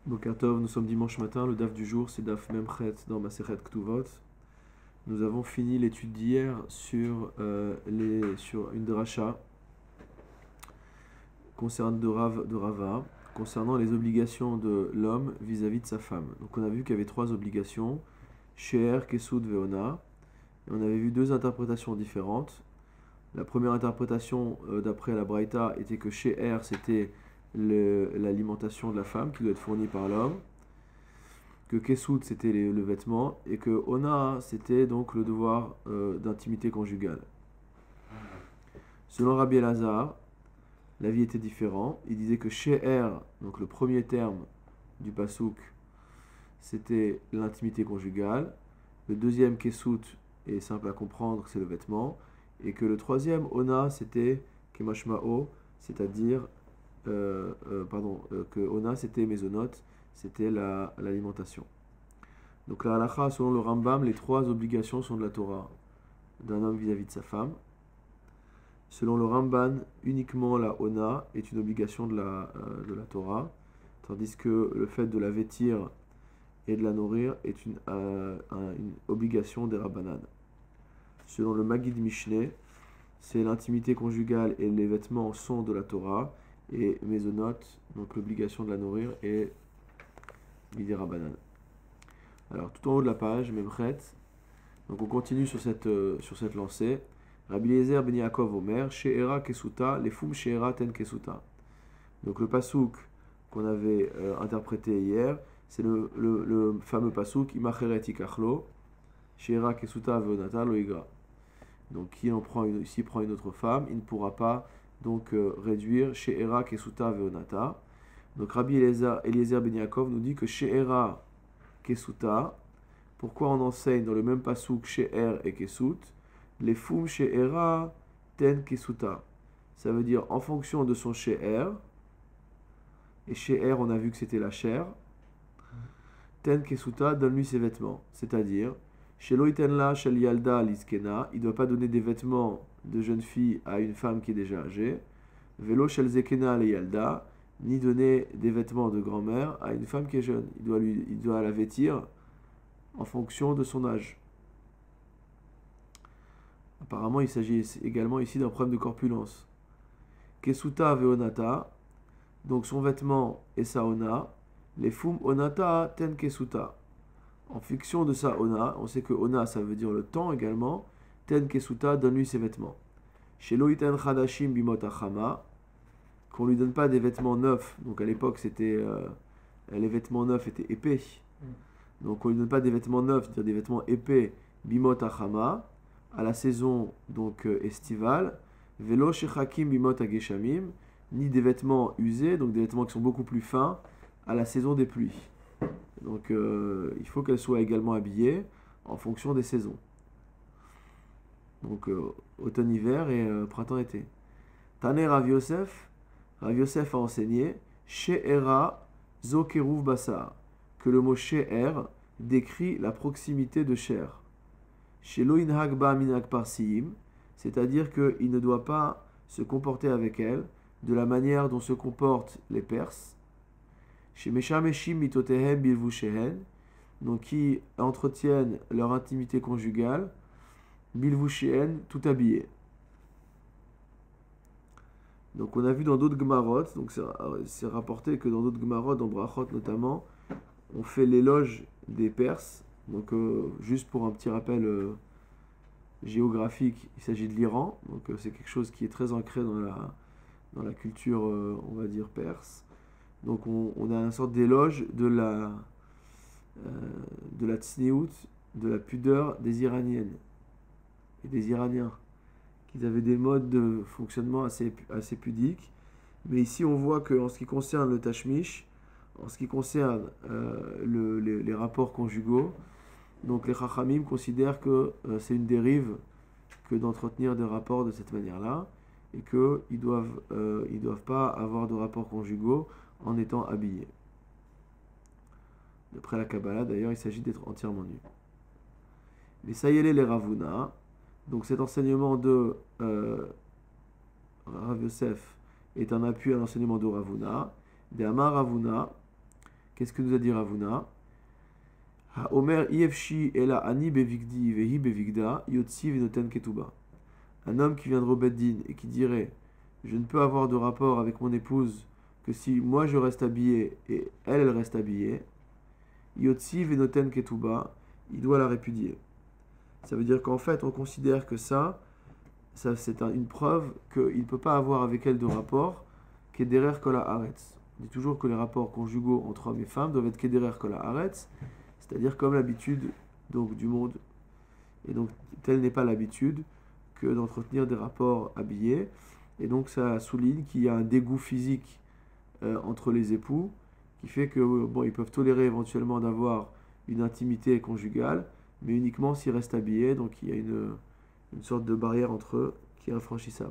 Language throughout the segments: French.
Boker Tov, nous sommes dimanche matin, le daf du jour c'est daf Memchet dans Masechet Ktuvot. Nous avons fini l'étude d'hier sur une dracha concernant de Rava, concernant les obligations de l'homme vis-à-vis de sa femme. Donc on a vu qu'il y avait trois obligations, She'er, Kesud, Veona, et on avait vu deux interprétations différentes. La première interprétation d'après la Braïta était que She'er c'était l'alimentation de la femme qui doit être fournie par l'homme, que Kesut c'était le vêtement, et que Ona c'était donc le devoir d'intimité conjugale. Selon Rabbi Elazar, la vie était différente. Il disait que She'er, donc le premier terme du pasouk, c'était l'intimité conjugale. Le deuxième Kesut est simple à comprendre, c'est le vêtement. Et que le troisième Ona c'était Kemashmao, c'est-à-dire que Ona c'était Mezonot, c'était l'alimentation. Donc la halakha, selon le Rambam, les trois obligations sont de la Torah d'un homme vis-à-vis de sa femme. Selon le Ramban, uniquement la Ona est une obligation de la Torah, tandis que le fait de la vêtir et de la nourrir est une obligation des Rabbanan. Selon le Magid Mishneh, c'est l'intimité conjugale et les vêtements sont de la Torah, et Mezonot, donc l'obligation de la nourrir, est Bidei Rabbanan. Alors tout en haut de la page, Memchet, donc on continue sur cette lancée. Rabbi Eliezer ben Yaakov Omer, She'era Kesuta, Lefum She'era Ten Kesuta. Donc le pasouk qu'on avait interprété hier, c'est le fameux pasouk Imacheret Ikachlo, She'era Kesuta Veonata Loigra. Donc s'il prend une autre femme, il ne pourra pas donc réduire She'era Kesuta Veonata. Donc Rabbi Eliezer ben Yaakov nous dit que She'era Kesuta, pourquoi on enseigne dans le même pasouk She'er et Kesut, les fum She'era ten Kesuta. Ça veut dire en fonction de son She'er, et She'er on a vu que c'était la chair, ten Kesuta, donne-lui ses vêtements. C'est-à-dire, Shelo itenla shel yalda liskena, il ne doit pas donner des vêtements de jeune fille à une femme qui est déjà âgée, velo shel zekena le yalda, ni donner des vêtements de grand-mère à une femme qui est jeune. Il doit la vêtir en fonction de son âge. Apparemment, il s'agit également ici d'un problème de corpulence. Kesuta veonata, donc son vêtement est sa ona, les fum onata ten kesuta. En fonction de sa ona, on sait que ona ça veut dire le temps également, ten kesuta, donne-lui ses vêtements. Shelo iten chadashim bimot achama, qu'on ne lui donne pas des vêtements neufs, donc à l'époque c'était les vêtements neufs étaient épais, donc on ne lui donne pas des vêtements neufs, c'est-à-dire des vêtements épais, bimot achama, à la saison donc estivale, velo shechakim bimot ageshamim, ni des vêtements usés, donc des vêtements qui sont beaucoup plus fins, à la saison des pluies. Donc il faut qu'elle soit également habillée en fonction des saisons. Donc automne-hiver et printemps-été. Taner Rav Yosef a enseigné She'era zo keruv basar, que le mot She'er décrit la proximité de chair. Shelo inhag ba minhag parsiim, c'est-à-dire qu'il ne doit pas se comporter avec elle de la manière dont se comportent les Perses. Chez Meshameshim mitotehem bilvushehen, donc qui entretiennent leur intimité conjugale, bilvushehen, tout habillé. Donc on a vu dans d'autres Gemarot, donc c'est rapporté que dans d'autres Gemarot, dans Brachot notamment, on fait l'éloge des Perses. Donc juste pour un petit rappel géographique, il s'agit de l'Iran, donc c'est quelque chose qui est très ancré dans la culture, on va dire, perse. Donc on a une sorte d'éloge de la tsniout, de la pudeur des Iraniennes et des Iraniens, qu'ils avaient des modes de fonctionnement assez pudiques. Mais ici on voit qu'en ce qui concerne le tashmish, en ce qui concerne les rapports conjugaux, donc les Chachamim considèrent que c'est une dérive que d'entretenir des rapports de cette manière-là, et qu'ils doivent pas avoir de rapports conjugaux en étant habillés. D'après la Kabbalah, d'ailleurs, il s'agit d'être entièrement nu. Les Sayele les Ravuna, donc cet enseignement de Rav Yosef est un appui à l'enseignement de Ravuna, des Amar Ravuna, Qu'est-ce que nous a dit Ravuna? Omer Yefshi ela ani bevigdi vehi bevigda yotsi venoten ketuba. Un homme qui viendrait au Beddin et qui dirait je ne peux avoir de rapport avec mon épouse que si moi je reste habillé et elle reste habillée, yotsi venoten ketuba, il doit la répudier. Ça veut dire qu'en fait on considère que ça c'est une preuve qu'il ne peut pas avoir avec elle de rapport kederer kol haaretz. On dit toujours que les rapports conjugaux entre hommes et femmes doivent être kederer kol haaretz, c'est-à-dire comme l'habitude donc, du monde. Et donc, telle n'est pas l'habitude que d'entretenir des rapports habillés. Et donc, ça souligne qu'il y a un dégoût physique entre les époux qui fait que, bon, ils peuvent tolérer éventuellement d'avoir une intimité conjugale, mais uniquement s'ils restent habillés. Donc, il y a une sorte de barrière entre eux qui est infranchissable.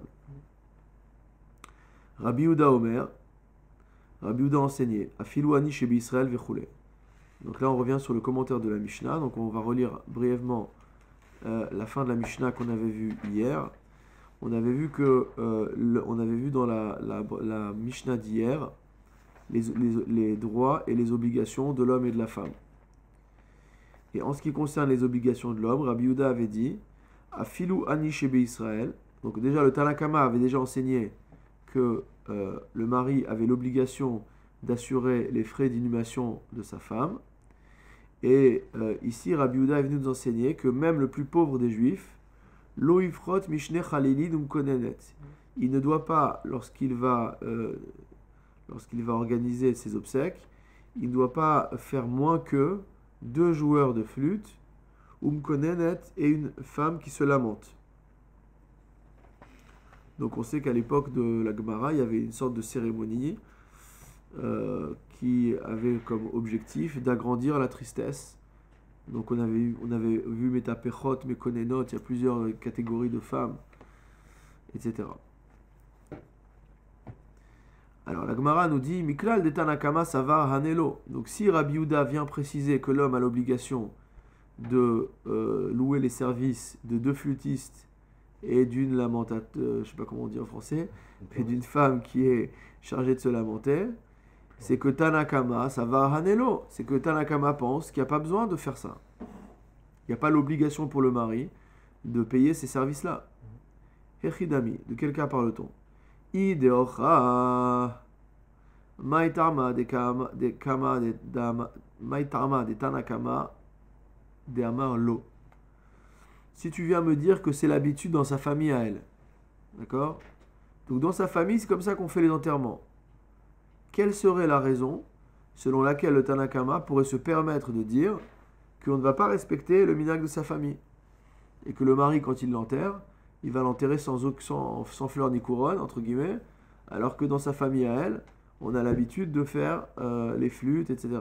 Rabbi Yehuda Omer, Rabbi Yehuda enseignait Afilou ani shebi Israël vechule. Donc là, on revient sur le commentaire de la Mishnah. Donc on va relire brièvement la fin de la Mishnah qu'on avait vue hier. On avait vu on avait vu dans la Mishnah d'hier les droits et les obligations de l'homme et de la femme. Et en ce qui concerne les obligations de l'homme, Rabbi Yehuda avait dit Afilou ani shebe Israël. Donc déjà, le Tana Kama avait déjà enseigné que le mari avait l'obligation d'assurer les frais d'inhumation de sa femme. Et ici, Rabbi Yehuda est venu nous enseigner que même le plus pauvre des juifs, lo ifrot mishne chalili dum konenet, il ne doit pas, lorsqu'il va organiser ses obsèques, il ne doit pas faire moins que 2 joueurs de flûte, konenet, et une femme qui se lamente. Donc on sait qu'à l'époque de la Gemara, il y avait une sorte de cérémonie qui avait comme objectif d'agrandir la tristesse. Donc on avait vu Metapechot, Mekonenot, il y a plusieurs catégories de femmes, etc. Alors la Gemara nous dit Miklal de Tanakama Savar Hanelo. Donc si Rabbi Yehuda vient préciser que l'homme a l'obligation de louer les services de 2 flûtistes et d'une lamentate, je ne sais pas comment on dit en français, et d'une femme qui est chargée de se lamenter, c'est que Tanakama, ça va à Hanelo. C'est que Tanakama pense qu'il n'y a pas besoin de faire ça. Il n'y a pas l'obligation pour le mari de payer ces services-là. Echidami, de quel cas parle-t-on? Ideocha, Maïtarma de Tanakama de Amar Lo. Si tu viens me dire que c'est l'habitude dans sa famille à elle, d'accord? Donc dans sa famille, c'est comme ça qu'on fait les enterrements. Quelle serait la raison selon laquelle le Tanakama pourrait se permettre de dire qu'on ne va pas respecter le minhag de sa famille et que le mari, quand il l'enterre, il va l'enterrer sans fleur ni couronne, entre guillemets, alors que dans sa famille à elle, on a l'habitude de faire les flûtes, etc.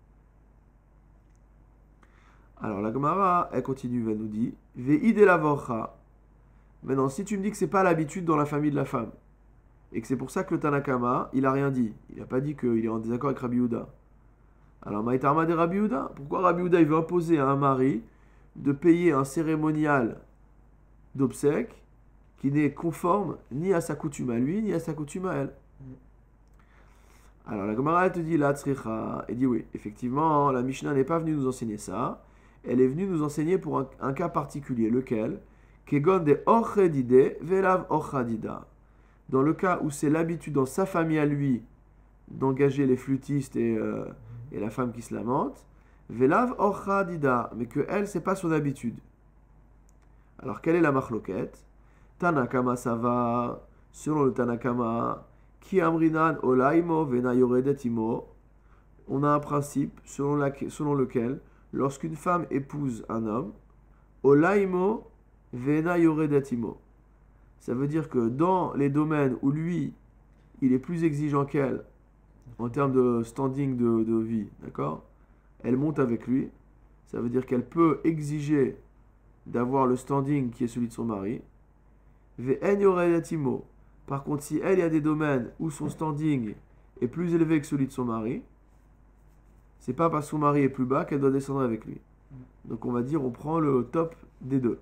Alors la Gemara, elle continue, elle nous dit Ve'ide la vorcha. Maintenant, si tu me dis que c'est pas l'habitude dans la famille de la femme, et que c'est pour ça que le Tanakama, il n'a rien dit. Il n'a pas dit qu'il est en désaccord avec Rabbi Yehuda. Alors, Maïtarma de Rabbi Yehuda. Pourquoi Rabbi Yehuda il veut imposer à un mari de payer un cérémonial d'obsèques qui n'est conforme ni à sa coutume à lui, ni à sa coutume à elle? Alors, la Gemara, elle te dit, la tzricha, elle dit oui, effectivement, la Mishnah n'est pas venue nous enseigner ça. Elle est venue nous enseigner pour un cas particulier, lequel? Kegon de ochedide velav ochadida. Dans le cas où c'est l'habitude dans sa famille à lui d'engager les flûtistes et la femme qui se lamente, velav ochadida, mais que elle, c'est pas son habitude. Alors, quelle est la machloket? Tanakama savar, selon le Tanakama, ki amrinan olaimo vena yoredetimo. On a un principe selon lequel, lorsqu'une femme épouse un homme, olaimo vena yoredetimo. Ça veut dire que dans les domaines où lui, il est plus exigeant qu'elle, en termes de standing de vie, d'accord? Elle monte avec lui. Ça veut dire qu'elle peut exiger d'avoir le standing qui est celui de son mari. Ve'en yoredetimo. Par contre, si elle, il y a des domaines où son standing est plus élevé que celui de son mari, c'est pas parce que son mari est plus bas qu'elle doit descendre avec lui. Donc on va dire, on prend le top des deux.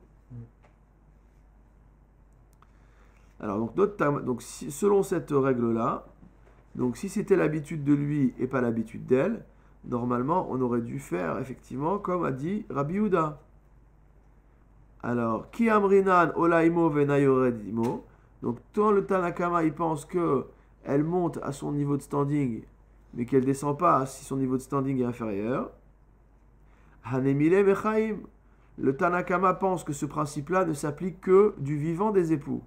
Alors, selon cette règle-là, donc si c'était l'habitude de lui et pas l'habitude d'elle, Normalement, on aurait dû faire effectivement comme a dit Rabbi Yehuda. Alors, Ki amrinan olaimo venayoredimo. Donc, quand le Tanakama il pense que elle monte à son niveau de standing, mais qu'elle descend pas si son niveau de standing est inférieur. Hanemile mechaim. Le Tanakama pense que ce principe-là ne s'applique que du vivant des époux.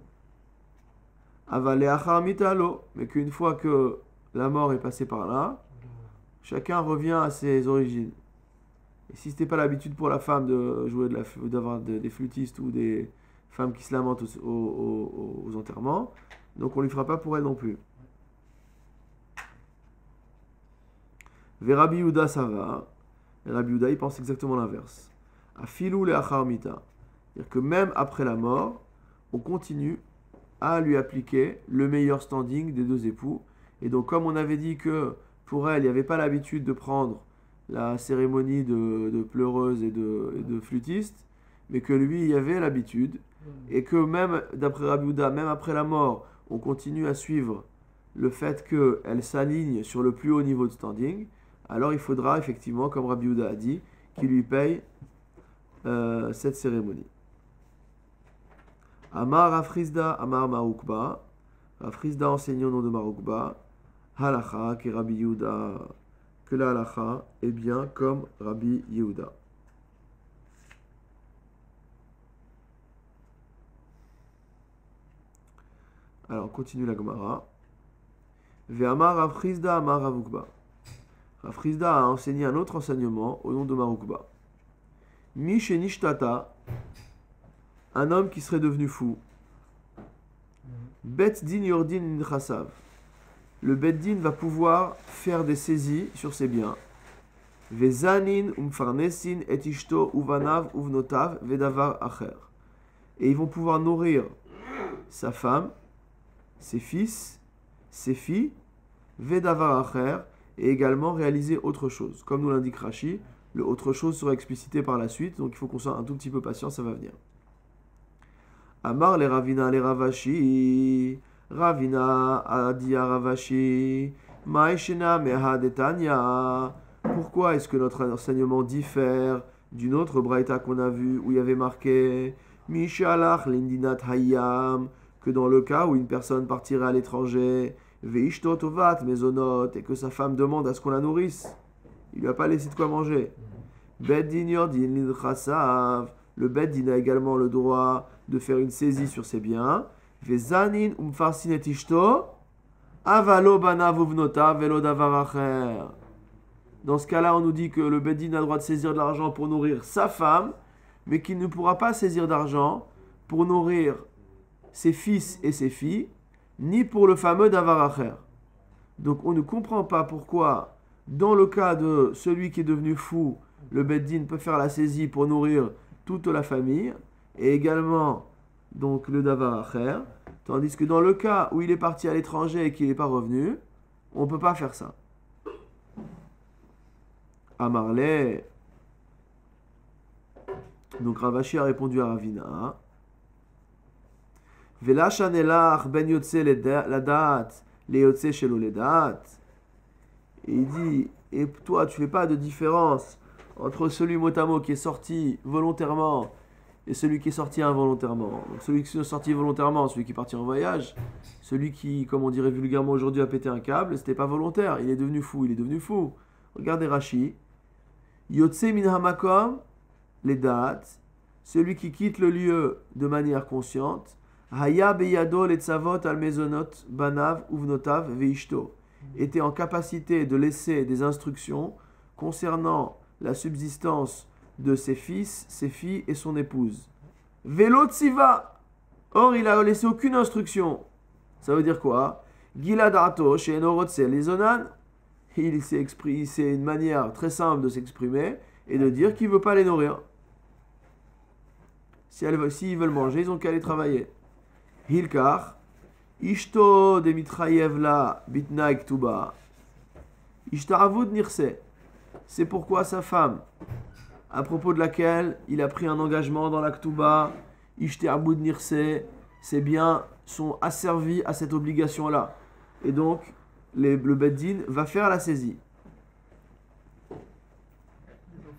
Avale achar mitalo. Mais qu'une fois que la mort est passée par là, chacun revient à ses origines. Et si ce n'était pas l'habitude pour la femme de jouer d'avoir des flûtistes ou des femmes qui se lamentent aux enterrements, donc on ne lui fera pas pour elle non plus. Ve Rabbi Yehuda ça va. Et Rabbi Yehuda il pense exactement l'inverse. Afilou le achar mita. C'est-à-dire que même après la mort, on continue à lui appliquer le meilleur standing des deux époux. Et donc comme on avait dit que pour elle, il n'y avait pas l'habitude de prendre la cérémonie de pleureuse et de flûtiste, mais que lui, il y avait l'habitude, et que même, d'après Rabbi Yehuda, même après la mort, on continue à suivre le fait qu'elle s'aligne sur le plus haut niveau de standing, alors il faudra effectivement, comme Rabbi Yehuda a dit, qu'il lui paye cette cérémonie. Amar Rafrizda, Amar Marukba. Rafrizda enseigne au nom de Marukba. Halacha, qui est Rabbi Yehuda, que la halacha est bien comme Rabbi Yehuda. Alors, on continue la Gemara. Ve'amar Rafrizda, Amar Ravukba. Rafrizda a enseigné un autre enseignement au nom de Marukba. Mishenishtata, un homme qui serait devenu fou. Bet din yordin ninchasav. Le beddin va pouvoir faire des saisies sur ses biens. Vezanin umfarnesin et ishto uvanav uvnotav vedavar acher. Et ils vont pouvoir nourrir sa femme, ses fils, ses filles, vedavar acher, et également réaliser autre chose. Comme nous l'indique Rashi, le autre chose sera explicité par la suite, donc il faut qu'on soit un tout petit peu patient, ça va venir. Amar les Ravina les Ravashi. Ravina Adia Ravashi, Maishena Meha Detanya. Pourquoi est-ce que notre enseignement diffère d'une autre braïta qu'on a vue où il y avait marqué Mishalach Lindinat Hayam, que dans le cas où une personne partirait à l'étranger, Veishto Tovat Mezonot, et que sa femme demande à ce qu'on la nourrisse, il lui a pas laissé de quoi manger. Beddin Yordin Lidchasav, le Beddin a également le droit de faire une saisie sur ses biens. Vezanin umfarsin et ishto, avalo banav uvnota velo davar acher. Dans ce cas-là, on nous dit que le Beddin a le droit de saisir de l'argent pour nourrir sa femme, mais qu'il ne pourra pas saisir d'argent pour nourrir ses fils et ses filles, ni pour le fameux davar acher. Donc on ne comprend pas pourquoi, dans le cas de celui qui est devenu fou, le Beddin peut faire la saisie pour nourrir toute la famille, et également donc le davar acher, tandis que dans le cas où il est parti à l'étranger et qu'il n'est pas revenu, on ne peut pas faire ça. Amarle, donc Ravashi a répondu à Ravina. Vela shanelach ben yotze ladat, le yotze shelo ladat. Il dit, et toi tu fais pas de différence entre celui motamo qui est sorti volontairement et celui qui est sorti involontairement. Donc celui qui est sorti volontairement, celui qui est parti en voyage, celui qui, comme on dirait vulgairement aujourd'hui, a pété un câble, c'était pas volontaire, il est devenu fou, Regardez Rashi. Yotse min hamakom, les dates, celui qui quitte le lieu de manière consciente, haya beyado le tzavot al mezonot banav uvnotav veishto, était en capacité de laisser des instructions concernant la subsistance de ses fils, ses filles et son épouse. Velo tsiva. Or, il a laissé aucune instruction. Ça veut dire quoi? Giladato chez Enorotse Lizonan. C'est une manière très simple de s'exprimer et de dire qu'il ne veut pas les nourrir. S'ils veulent manger, ils ont qu'à aller travailler. Hilkar. Ishto de mitrayevla bitna ktuba. Ishtaravud nirse. C'est pourquoi sa femme, à propos de laquelle il a pris un engagement dans la Ktuba, Ishte Aboud Nirse, ses biens sont asservis à cette obligation-là. Et donc, le Beddin va faire la saisie.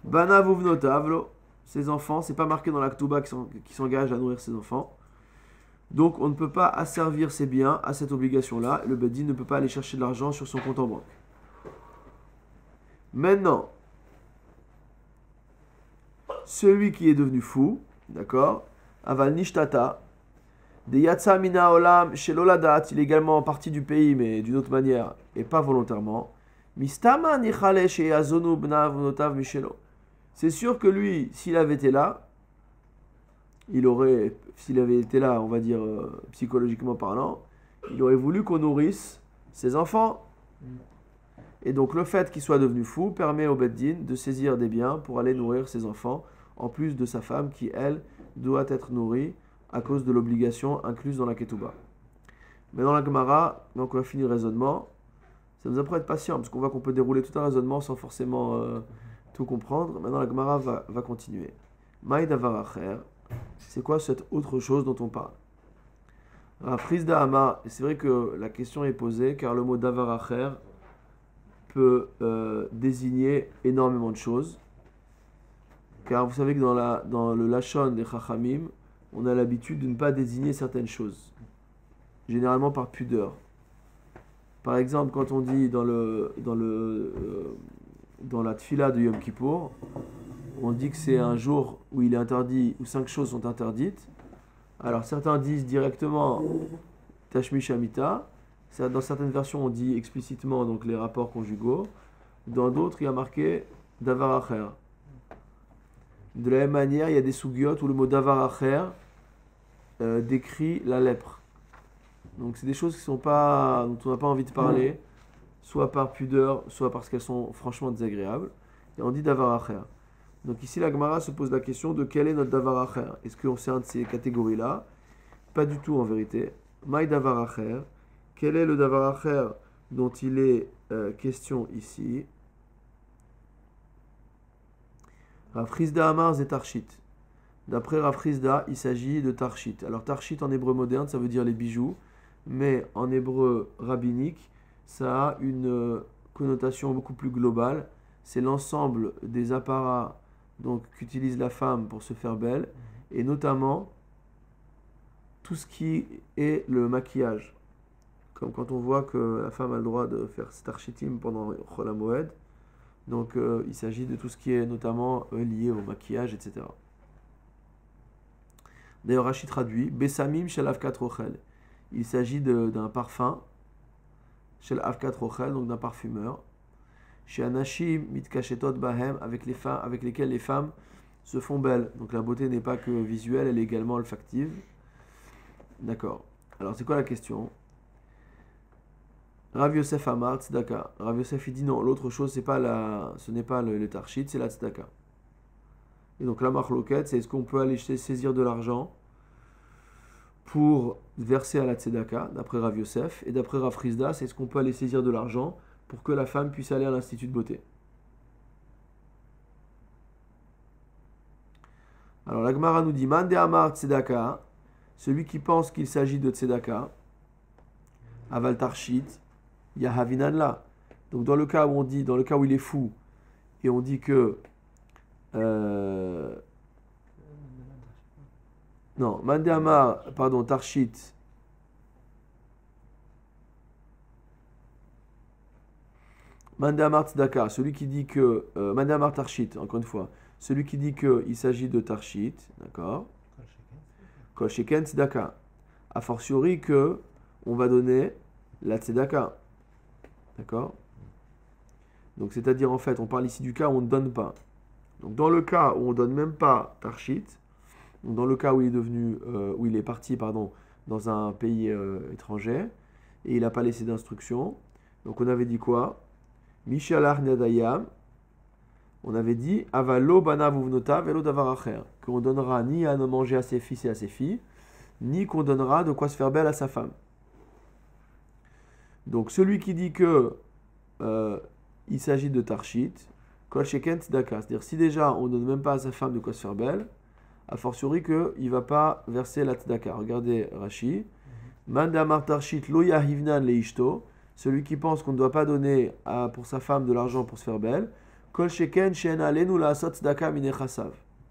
Bana vuvnotavlo, ses enfants, c'est pas marqué dans la Ktuba qui s'engage à nourrir ses enfants. Donc on ne peut pas asservir ses biens à cette obligation-là. Le Beddin ne peut pas aller chercher de l'argent sur son compte en banque. Maintenant, celui qui est devenu fou, d'accord, aval nishtata, de yatsa mina olam sheloladat, il est également parti du pays mais d'une autre manière et pas volontairement. Mistama nichale sheyazonu bnav notav mishelo. C'est sûr que lui, s'il avait été là, s'il avait été là, on va dire psychologiquement parlant, il aurait voulu qu'on nourrisse ses enfants. Et donc le fait qu'il soit devenu fou permet au Beddin de saisir des biens pour aller nourrir ses enfants, en plus de sa femme qui, elle, doit être nourrie à cause de l'obligation incluse dans la Ketouba. Mais dans la Gemara, donc on va finir le raisonnement, ça nous apprend à être patient, parce qu'on voit qu'on peut dérouler tout un raisonnement sans forcément tout comprendre. Maintenant la Gemara va continuer. Maï davar acher, c'est quoi cette autre chose dont on parle? Rafriz Dahama, c'est vrai que la question est posée, car le mot davar acher peut désigner énormément de choses. Car vous savez que dans le Lachon des Chachamim, on a l'habitude de ne pas désigner certaines choses, généralement par pudeur. Par exemple, quand on dit dans la Tfila de Yom Kippour, on dit que c'est un jour où il est interdit, où 5 choses sont interdites. Alors certains disent directement Tashmish Amita. Dans certaines versions, on dit explicitement donc les rapports conjugaux. Dans d'autres, il y a marqué Davar Acher. De la même manière, il y a des sougiotes où le mot Davar Acher décrit la lèpre. Donc c'est des choses dont on n'a pas envie de parler, soit par pudeur, soit parce qu'elles sont franchement désagréables. Et on dit Davar Acher. Donc ici, la Gemara se pose la question de quel est notre Davar Acher. Est-ce qu'on sait un de ces catégories-là? Pas du tout en vérité. Maï Davar Acher. Quel est le Davar Acher dont il est question ici? Rav Chizda Amar zé Tarshit. D'après Rav Chizda, il s'agit de Tarshit. Alors Tarshit en hébreu moderne, ça veut dire les bijoux, mais en hébreu rabbinique, ça a une connotation beaucoup plus globale. C'est l'ensemble des apparats qu'utilise la femme pour se faire belle, et notamment tout ce qui est le maquillage. Comme quand on voit que la femme a le droit de faire Tarshitim pendant Chol HaMoed. Donc il s'agit de tout ce qui est notamment lié au maquillage, etc. D'ailleurs, Rashi traduit Bessamim shel Avkat Rochel. Il s'agit d'un parfum, shel Avkat Rochel, donc d'un parfumeur. Chez Anashim mitkashetot bahem, avec lesquels les femmes se font belles. Donc la beauté n'est pas que visuelle, elle est également olfactive. D'accord. Alors c'est quoi la question? Rav Yosef Amar Tzedaka. Rav Yosef il dit non, l'autre chose ce n'est pas le Tarshit, c'est la Tzedaka. Et donc la marloquette, c'est est-ce qu'on peut aller saisir de l'argent pour verser à la Tzedaka, d'après Rav Yosef, et d'après Rav Chizda, c'est est-ce qu'on peut aller saisir de l'argent pour que la femme puisse aller à l'institut de beauté. Alors la Gemara nous dit Mande Amar Tzedaka, celui qui pense qu'il s'agit de Tzedaka, Aval Tarshit, Yahavinan là. Donc dans le cas où il est fou, et on dit que non, Mande Amar, pardon, Tarshit. Mande Amar Tzedaka, celui qui dit que Mande Amar Tarshit, encore une fois, celui qui dit qu'il s'agit de Tarshit, d'accord? Kol Sheken Tzedaka. A fortiori que on va donner la Tzedaka. D'accord? Donc c'est-à-dire en fait, on parle ici du cas où on ne donne pas. Donc dans le cas où on ne donne même pas Tarshit, donc dans le cas où il est parti dans un pays étranger, et il n'a pas laissé d'instruction, donc on avait dit quoi? Mishalar Nadayam, on avait dit Avalo Bana Vuvnota Velo Davar Acher, qu'on donnera ni à manger à ses fils et à ses filles, ni qu'on donnera de quoi se faire belle à sa femme. Donc celui qui dit que il s'agit de Tarshit, Kol Sheken Tzedaka, c'est-à-dire si déjà on ne donne même pas à sa femme de quoi se faire belle, a fortiori qu'il ne va pas verser la Tzedaka. Regardez Rashi, Mandamar Tarshit Lo Yahivnan Leishto, celui qui pense qu'on ne doit pas donner pour sa femme de l'argent pour se faire belle, Kol sheken shen alenu la'asot tzedaka minechasav.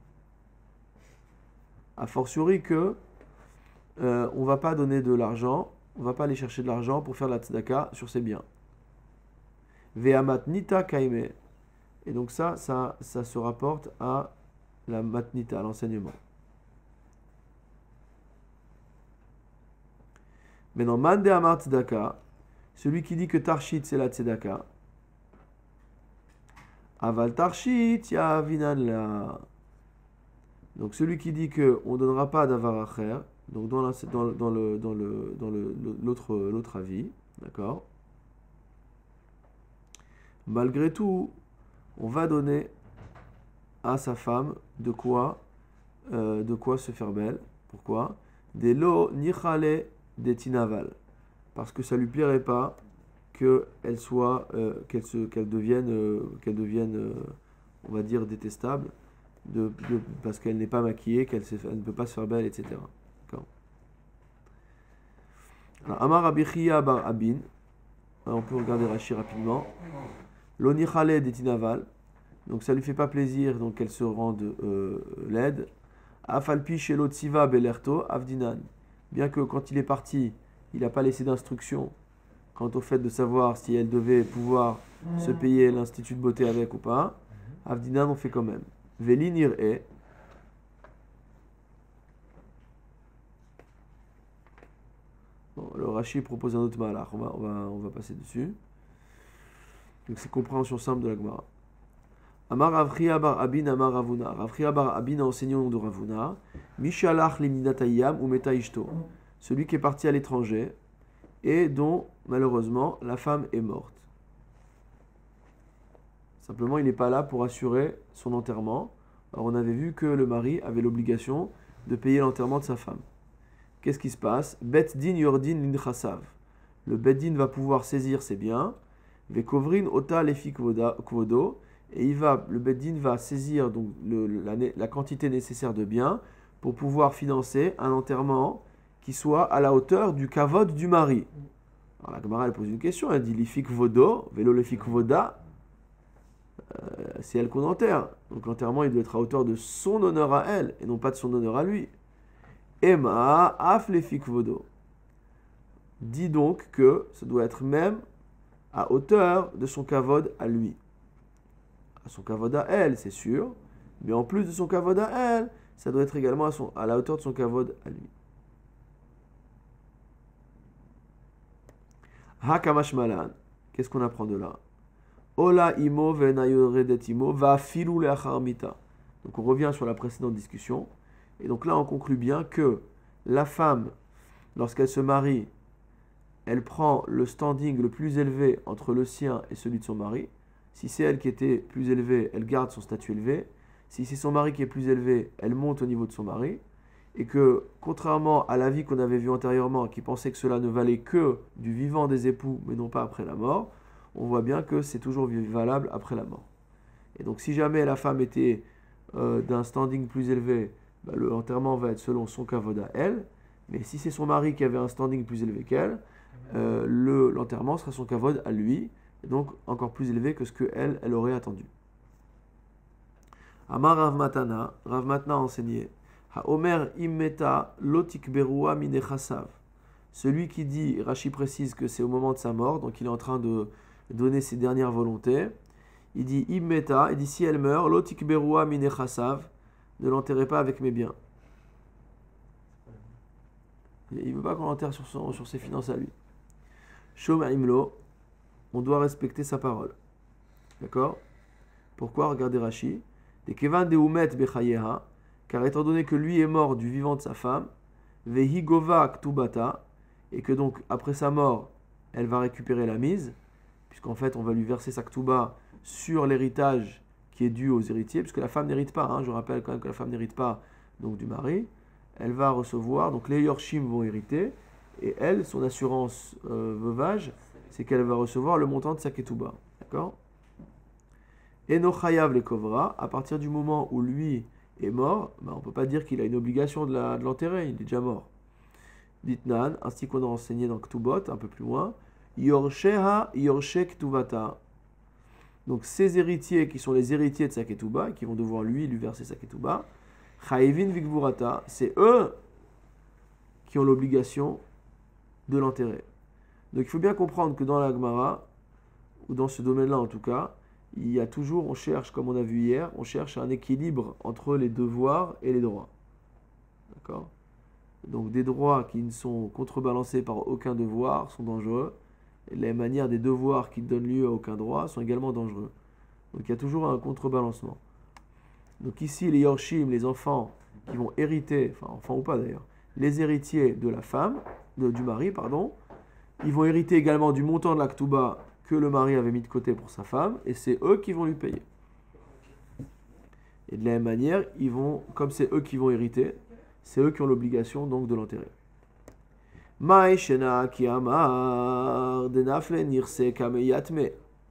A fortiori que on va pas donner de l'argent, on va pas aller chercher de l'argent pour faire la tzedaka sur ses biens. Ve'amat nita kaime. Et donc ça se rapporte à la matnita, à l'enseignement. Maintenant, mande amar tzedaka, celui qui dit que tarshit c'est la tzedaka. Aval tarshit ya avinan la. Donc celui qui dit que on donnera pas d'avar acher, donc dans l'autre avis, d'accord. Malgré tout, on va donner à sa femme de quoi se faire belle. Pourquoi? Des lo nichale des tinaval, parce que ça lui plairait pas qu'elle soit qu'elle devienne on va dire détestable parce qu'elle n'est pas maquillée, elle ne peut pas se faire belle, etc. D'accord. Alors, Amar Rabbi Chia bar Abin, on peut regarder Rashi rapidement. L'onichale des tinaval, donc ça lui fait pas plaisir donc qu'elle se rende laide. Afalpi chez l'otsiva belerto avdinan, bien que quand il est parti, il n'a pas laissé d'instruction quant au fait de savoir si elle devait pouvoir se payer l'institut de beauté avec ou pas. Avdinan, on fait quand même. Velinir est. Bon, le Rashi propose un autre malach, on va passer dessus. Donc c'est compréhension simple de la Gemara. Amar Rav Chia bar Abin Amar Ravuna. Rav Chia bar Abin a enseigné au nom de Ravuna. Mishalach liminatayam ou meta ishto. Celui qui est parti à l'étranger et dont malheureusement la femme est morte. Simplement, il n'est pas là pour assurer son enterrement. Alors on avait vu que le mari avait l'obligation de payer l'enterrement de sa femme. Qu'est-ce qui se passe? Bet din yordin linchasav. Le bet din va pouvoir saisir ses biens. Vekovrin ota lefi kvodo. Et le bet din va saisir donc la quantité nécessaire de biens pour pouvoir financer un enterrement qui soit à la hauteur du kavod du mari. Alors la Gemara elle pose une question, elle dit lifik vodo, velo lifik voda, c'est elle qu'on enterre. Donc l'enterrement il doit être à hauteur de son honneur à elle et non pas de son honneur à lui. Ema af lifik vodo. Dit donc que ça doit être même à hauteur de son kavod à lui. À son kavod à elle, c'est sûr, mais en plus de son kavod à elle, ça doit être également à la hauteur de son kavod à lui. Hakamash malan, qu'est-ce qu'on apprend de là? Ola imo venayoredet imo va filou leacharmita. Donc on revient sur la précédente discussion, et donc là on conclut bien que la femme, lorsqu'elle se marie, elle prend le standing le plus élevé entre le sien et celui de son mari. Si c'est elle qui était plus élevée, elle garde son statut élevé. Si c'est son mari qui est plus élevé, elle monte au niveau de son mari. Et que, contrairement à l'avis qu'on avait vu antérieurement, qui pensait que cela ne valait que du vivant des époux, mais non pas après la mort, on voit bien que c'est toujours valable après la mort. Et donc si jamais la femme était d'un standing plus élevé, l'enterrement va être selon son kavod à elle. Mais si c'est son mari qui avait un standing plus élevé qu'elle, l'enterrement sera son kavod à lui, et donc encore plus élevé que ce qu'elle aurait attendu. Amar Rav Matana a enseigné Haomer immeta lotik berua minechasav. Celui qui dit, Rashi précise que c'est au moment de sa mort, donc il est en train de donner ses dernières volontés. Il dit immeta, il dit si elle meurt, lotik berua minechasav, ne l'enterrez pas avec mes biens. Il ne veut pas qu'on l'enterre sur ses finances à lui. Shomer imlo, on doit respecter sa parole. D'accord? Pourquoi? Regardez Rashi. Des kevan de umet bechayeha, car étant donné que lui est mort du vivant de sa femme, vehi gova ktubata, et que donc après sa mort, elle va récupérer la mise, puisqu'en fait on va lui verser sa ktuba sur l'héritage qui est dû aux héritiers, puisque la femme n'hérite pas, je rappelle quand même que la femme n'hérite pas donc du mari, elle va recevoir, donc les yorshim vont hériter, et elle, son assurance veuvage, c'est qu'elle va recevoir le montant de sa ketouba. D'accord? Eno chayav le kovra, à partir du moment où lui est mort, on ne peut pas dire qu'il a une obligation de l'enterrer, il est déjà mort. Ditnan, ainsi qu'on a enseigné dans Ktubot, un peu plus loin, Yorsheha Yorshe Ktuvata. Donc ces héritiers qui sont les héritiers de sa ketouba, qui vont devoir lui verser sa ketouba, Chaïvin Vigvurata, c'est eux qui ont l'obligation de l'enterrer. Donc il faut bien comprendre que dans la Gemara, ou dans ce domaine-là en tout cas, il y a toujours, on cherche, comme on a vu hier, on cherche un équilibre entre les devoirs et les droits. D'accord ? Donc des droits qui ne sont contrebalancés par aucun devoir sont dangereux. Et de la même manière, des devoirs qui ne donnent lieu à aucun droit sont également dangereux. Donc il y a toujours un contrebalancement. Donc ici, les Yorshim, les enfants qui vont hériter, enfin enfants ou pas d'ailleurs, les héritiers de la femme, du mari, pardon, ils vont hériter également du montant de la Ketouba que le mari avait mis de côté pour sa femme, et c'est eux qui vont lui payer. Et de la même manière, ils vont, comme c'est eux qui vont hériter, c'est eux qui ont l'obligation donc de l'enterrer. Maïshena ki amar denafle nirse kameyatme.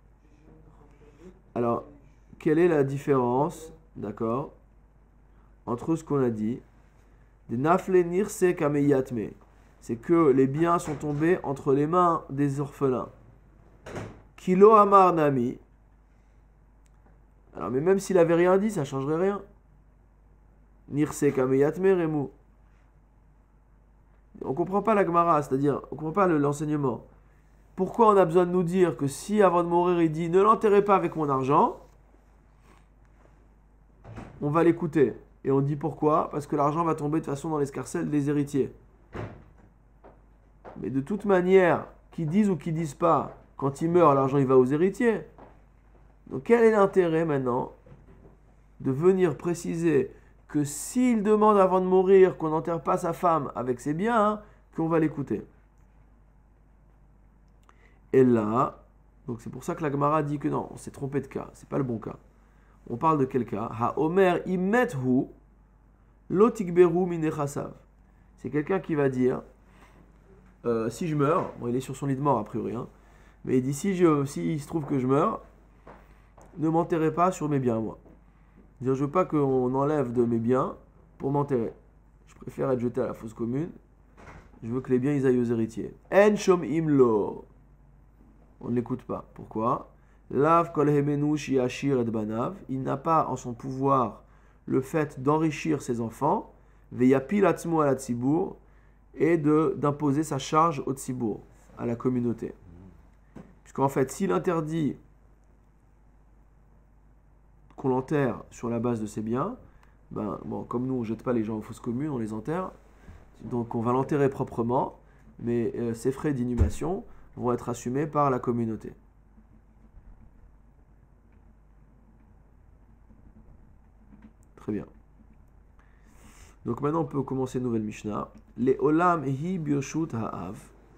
Alors, quelle est la différence, d'accord, entre ce qu'on a dit, denafle nirse kameyatme, c'est que les biens sont tombés entre les mains des orphelins. Kilo amar nami. Alors, mais même s'il avait rien dit, ça ne changerait rien. Nirse kameyatme remu. On ne comprend pas la Gemara, c'est-à-dire, on ne comprend pas l'enseignement. Pourquoi on a besoin de nous dire que si avant de mourir il dit ne l'enterrez pas avec mon argent, on va l'écouter. Et on dit pourquoi ? Parce que l'argent va tomber de toute façon dans l'escarcelle des héritiers. Mais de toute manière, qu'ils disent ou qu'ils disent pas, quand il meurt, l'argent il va aux héritiers. Donc quel est l'intérêt maintenant de venir préciser que s'il demande avant de mourir qu'on n'enterre pas sa femme avec ses biens, qu'on va l'écouter. Et là, donc c'est pour ça que la Gemara dit que non, on s'est trompé de cas, c'est pas le bon cas. On parle de quel cas ? Ha Omer imethu lotikberu minechasav. C'est quelqu'un qui va dire, si je meurs, bon il est sur son lit de mort a priori, mais il dit si il se trouve que je meurs, ne m'enterrez pas sur mes biens moi. Je ne veux pas qu'on enlève de mes biens pour m'enterrer. Je préfère être jeté à la fosse commune. Je veux que les biens ils aillent aux héritiers. En shom imlo. On ne l'écoute pas. Pourquoi ? Lav kol hemenu shiashir et banav. Il n'a pas en son pouvoir le fait d'enrichir ses enfants. Veyapil atzmo ala tzibour. Et d'imposer sa charge au tzibour, à la communauté. Puisqu'en fait, s'il interdit qu'on l'enterre sur la base de ses biens, comme nous on ne jette pas les gens aux fosses communes, on les enterre, donc on va l'enterrer proprement, mais ses frais d'inhumation vont être assumés par la communauté. Très bien. Donc maintenant on peut commencer une nouvelle Mishnah. Les olam hi birshut ha'av.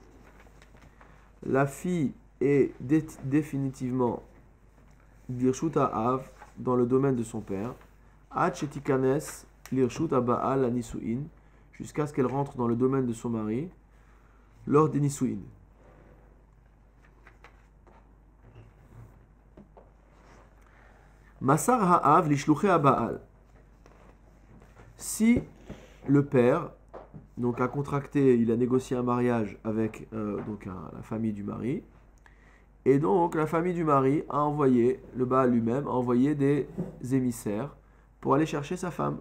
La fille est définitivement birshut ha'av dans le domaine de son père, Hatchetikanes lirshut aba'al la nisuin, jusqu'à ce qu'elle rentre dans le domaine de son mari lors des nisuin. Masar ha'av lishluché aba'al. Si le père donc a contracté, il a négocié un mariage avec la famille du mari. Et donc, la famille du mari a envoyé, le Baal lui-même, a envoyé des émissaires pour aller chercher sa femme.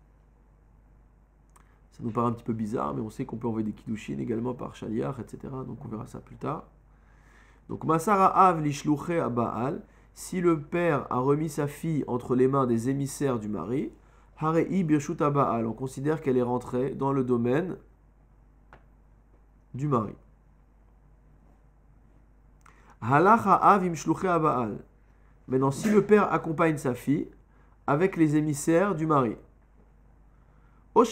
Ça nous paraît un petit peu bizarre, mais on sait qu'on peut envoyer des kiddushin également par shaliach, etc. Donc, on verra ça plus tard. Donc, Masara Av lishluché à Baal, si le père a remis sa fille entre les mains des émissaires du mari, Harei birshut Baal, on considère qu'elle est rentrée dans le domaine du mari. Maintenant, si le père accompagne sa fille avec les émissaires du mari, ou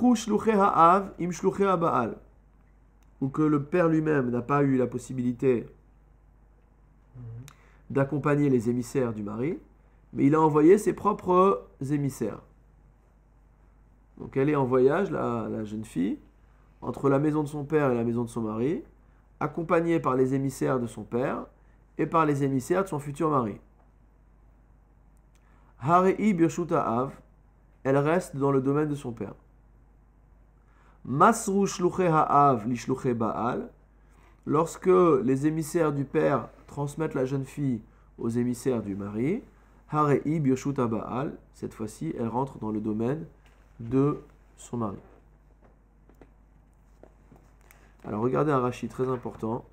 que le père lui-même n'a pas eu la possibilité d'accompagner les émissaires du mari, mais il a envoyé ses propres émissaires. Donc elle est en voyage, la jeune fille, entre la maison de son père et la maison de son mari, accompagnée par les émissaires de son père et par les émissaires de son futur mari. Harei birshut ha'av, elle reste dans le domaine de son père. Masru shluché ha'av li shluché Baal, lorsque les émissaires du père transmettent la jeune fille aux émissaires du mari. Harei Birshuta Baal, cette fois-ci, elle rentre dans le domaine de son mari. Alors regardez un Rashi très important.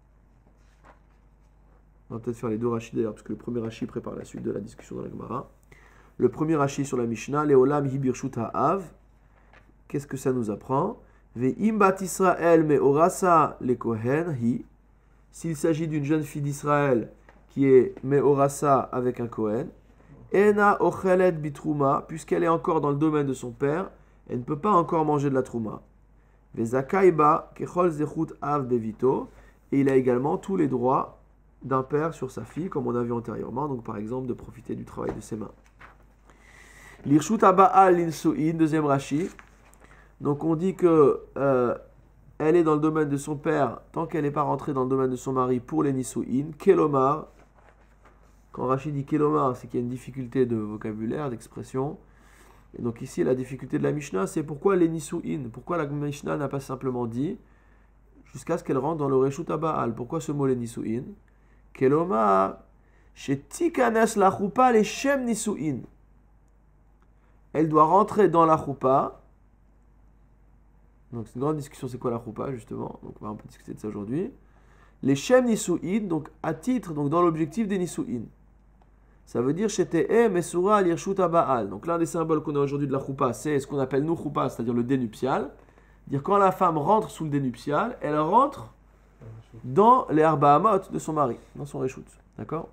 On va peut-être faire les deux Rashis d'ailleurs, parce que le premier Rashi prépare la suite de la discussion dans la Gemara. Le premier Rashi sur la Mishnah, Leolam hi Birshuta Av. Qu'est-ce que ça nous apprend? Ve'im bat Israël me orasa le kohen hi. S'il s'agit d'une jeune fille d'Israël qui est meorasa avec un kohen, ena ochelet bitrouma, puisqu'elle est encore dans le domaine de son père, elle ne peut pas encore manger de la trouma. Vezakaiba kechol zechut av bevito, et il a également tous les droits d'un père sur sa fille, comme on a vu antérieurement, donc par exemple de profiter du travail de ses mains. L'irshut aba'al l'insu'in, deuxième Rashi. Donc on dit que elle est dans le domaine de son père tant qu'elle n'est pas rentrée dans le domaine de son mari pour les nisu'in. Kelomar, quand Rashi dit kelomar, c'est qu'il y a une difficulté de vocabulaire, d'expression. Et donc ici la difficulté de la Mishnah, c'est pourquoi les nisu'in, pourquoi la Mishnah n'a pas simplement dit jusqu'à ce qu'elle rentre dans le reshut aba'al. Pourquoi ce mot les nisu'in? Kelomar, chez tikanes la choupa les shem nisu'in. Elle doit rentrer dans la choupa. Donc c'est une grande discussion, c'est quoi la choupa justement? Donc on va un peu discuter de ça aujourd'hui. Les shem nisu'in, donc à titre, donc dans l'objectif des nisu'in. Ça veut dire shete'e mesura l'irshut aba'al. Donc l'un des symboles qu'on a aujourd'hui de la choupa, c'est ce qu'on appelle nous choupa, c'est-à-dire le dénuptial. Dire quand la femme rentre sous le dénuptial, elle rentre dans les arba'amot de son mari, dans son reshut. D'accord?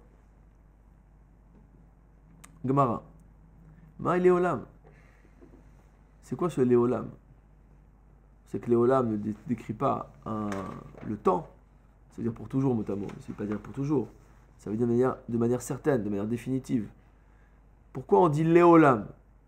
Gemara. Ma léolam. C'est quoi ce léolam? C'est que léolam ne décrit pas le temps, c'est-à-dire pour toujours, mot à mot. Ça ne veut pas dire pour toujours. Ça veut dire de manière certaine, de manière définitive. Pourquoi on dit léolam?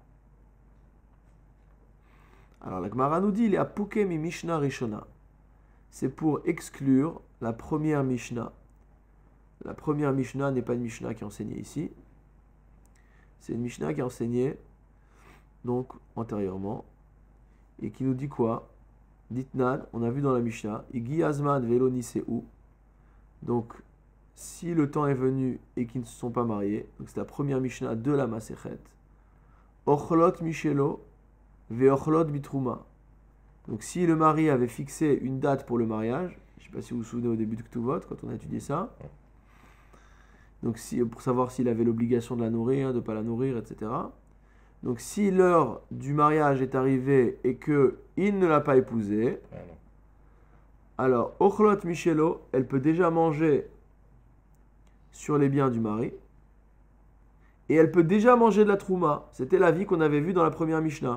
Alors la Gemara nous dit, il y a pouké mi Mishnah Rishona. C'est pour exclure la première Mishnah. La première Mishnah n'est pas une Mishnah qui est enseignée ici. C'est une Mishnah qui est enseignée donc antérieurement et qui nous dit quoi? Ditnan, on a vu dans la Mishnah, Igi Azman Velo Niseu. Donc, si le temps est venu et qu'ils ne se sont pas mariés, donc c'est la première Mishnah de la Masechet. Ochlot Michelo Ve Ochlot Bitrouma. Donc, si le mari avait fixé une date pour le mariage, je ne sais pas si vous vous souvenez au début de Ktuvot, quand on a étudié ça, donc pour savoir s'il avait l'obligation de la nourrir, de ne pas la nourrir, etc. Donc si l'heure du mariage est arrivée et qu'il ne l'a pas épousée, alors Ochlot Michelo, elle peut déjà manger sur les biens du mari et elle peut déjà manger de la trouma. C'était l'avis qu'on avait vu dans la première Mishnah.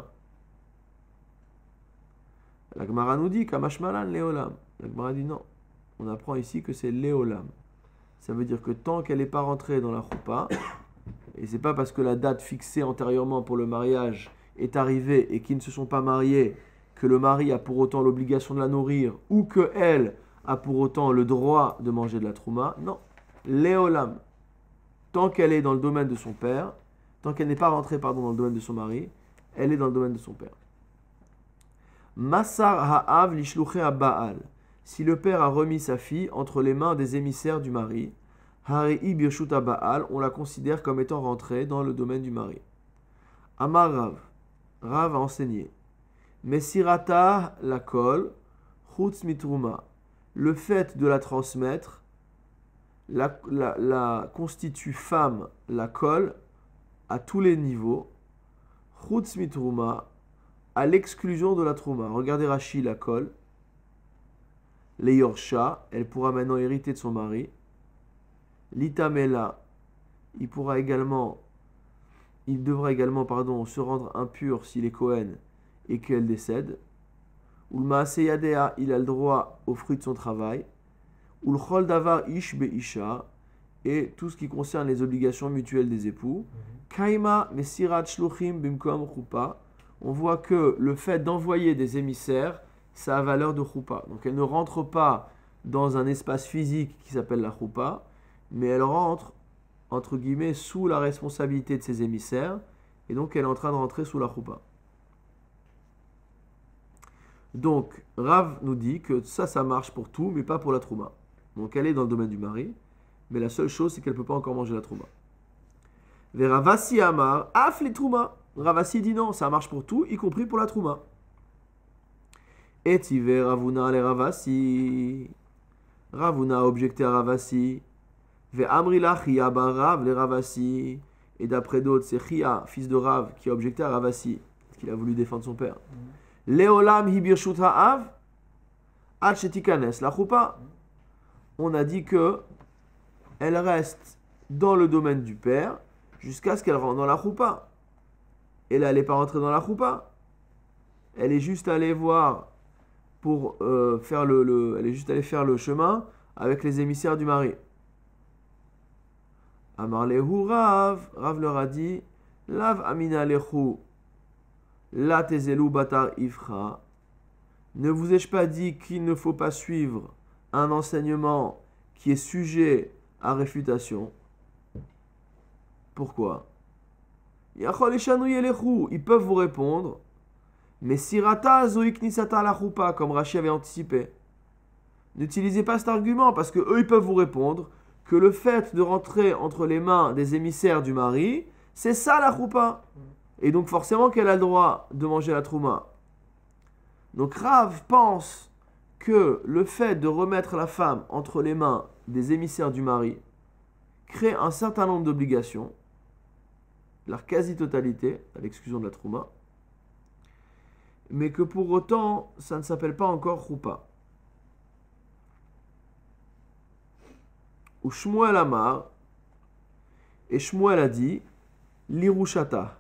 La Gemara nous dit Kamashmalan Léolam. La Gemara dit non. On apprend ici que c'est Léolam. Ça veut dire que tant qu'elle n'est pas rentrée dans la choupa, et c'est pas parce que la date fixée antérieurement pour le mariage est arrivée et qu'ils ne se sont pas mariés que le mari a pour autant l'obligation de la nourrir ou que elle a pour autant le droit de manger de la trouma. Non, léolam. Tant qu'elle est dans le domaine de son père, tant qu'elle n'est pas rentrée dans le domaine de son mari, elle est dans le domaine de son père. Massar ha'av lishluché Baal. Si le père a remis sa fille entre les mains des émissaires du mari, Harei Birshuta Baal, on la considère comme étant rentrée dans le domaine du mari. Amar Rav. Rav a enseigné. Mesirata la kol, chutz mitruma. Le fait de la transmettre la constitue femme, la kol, à tous les niveaux. Chutz mitruma, à l'exclusion de la trouma. Regardez Rashi, la kol. Les Yorsha, elle pourra maintenant hériter de son mari. L'itamela, il devra également se rendre impur s'il est Kohen et qu'elle décède. Ou le Maaseyadea, il a le droit au fruit de son travail. Ou le Chol Davar Ish Be'isha, et tout ce qui concerne les obligations mutuelles des époux. Kaima Mesirat Shluchim Bimkom Chupa, on voit que le fait d'envoyer des émissaires, ça a valeur de choupa. Donc elle ne rentre pas dans un espace physique qui s'appelle la choupa, mais elle rentre, entre guillemets, sous la responsabilité de ses émissaires, et donc elle est en train de rentrer sous la choupa. Donc Rav nous dit que ça marche pour tout, mais pas pour la trouma. Donc elle est dans le domaine du mari, Mais la seule chose, c'est qu'elle ne peut pas encore manger la trouma. Veravasi amar, af les trouma. Ravasi dit non, ça marche pour tout, y compris pour la trouma. Et ive Ravuna le Ravasi. Ravuna a objecté à Ravasi. Ve amrila chia barav le Ravasi. Et d'après d'autres, c'est Chia, fils de Rav, qui a objecté à Ravasi, parce qu'il a voulu défendre son père. Leolam hi birshut ha'av, ad shetikanes la choupa. On a dit que elle reste dans le domaine du père jusqu'à ce qu'elle rentre dans la choupa. Et là, elle n'est pas rentrée dans la choupa. Elle est juste allée voir pour faire elle est juste allée faire le chemin avec les émissaires du mari. Amar lehu Rav, Rav leur a dit, Lav amina lehu, la tezelu batar ifra. Ne vous ai-je pas dit qu'il ne faut pas suivre un enseignement qui est sujet à réfutation? Pourquoi? Ils peuvent vous répondre, mais sirata zoiknisata la choupa, comme Rashi avait anticipé. N'utilisez pas cet argument parce que eux ils peuvent vous répondre que le fait de rentrer entre les mains des émissaires du mari, c'est ça la choupa. Et donc forcément qu'elle a le droit de manger la trouma. Donc Rav pense que le fait de remettre la femme entre les mains des émissaires du mari crée un certain nombre d'obligations, la quasi-totalité, à l'exclusion de la trouma, mais que pour autant, ça ne s'appelle pas encore choupa. Ou Shmuel Amar, et Shmuel a dit, l'irushata.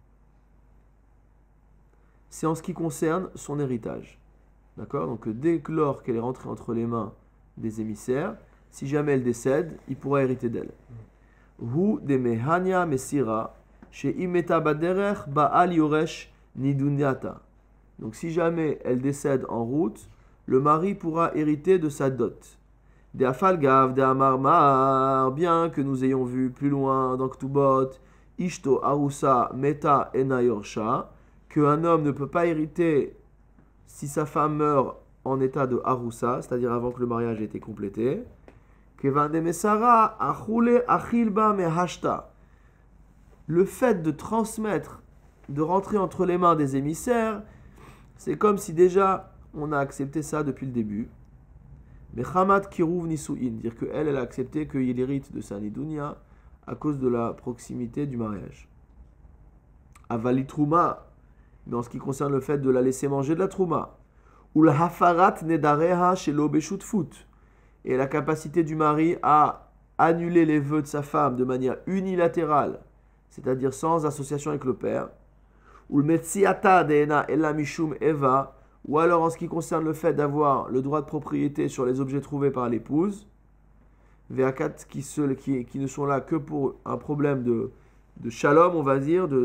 C'est en ce qui concerne son héritage. D'accord? Donc dès lors qu'elle est rentrée entre les mains des émissaires, si jamais elle décède, il pourra hériter d'elle. Hu de mehania mesira, chez imeta baderer baal yoresh nidunyata. Donc si jamais elle décède en route, le mari pourra hériter de sa dot. De afalgav, de amarmar, bien que nous ayons vu plus loin dans Ktubot, ishto arusa meta enayorsha, qu'un homme ne peut pas hériter si sa femme meurt en état de arusa, c'est-à-dire avant que le mariage ait été complété. Kevan de mesara achule achilba mehashta. Le fait de transmettre, de rentrer entre les mains des émissaires, c'est comme si déjà on a accepté ça depuis le début. Mais Hamad Kirouv Nisuin, dire qu'elle, elle a accepté qu'il hérite de sa Nidunia à cause de la proximité du mariage. Avali Trouma, mais en ce qui concerne le fait de la laisser manger de la Trouma. Ou la Hafarat Nedareha chez l'Obeshutfut, et la capacité du mari à annuler les vœux de sa femme de manière unilatérale, c'est-à-dire sans association avec le père. Ou le Metsiata Deena Ella Mishum Eva, ou alors en ce qui concerne le fait d'avoir le droit de propriété sur les objets trouvés par l'épouse, Veakat qui ne sont là que pour un problème de shalom, on va dire, de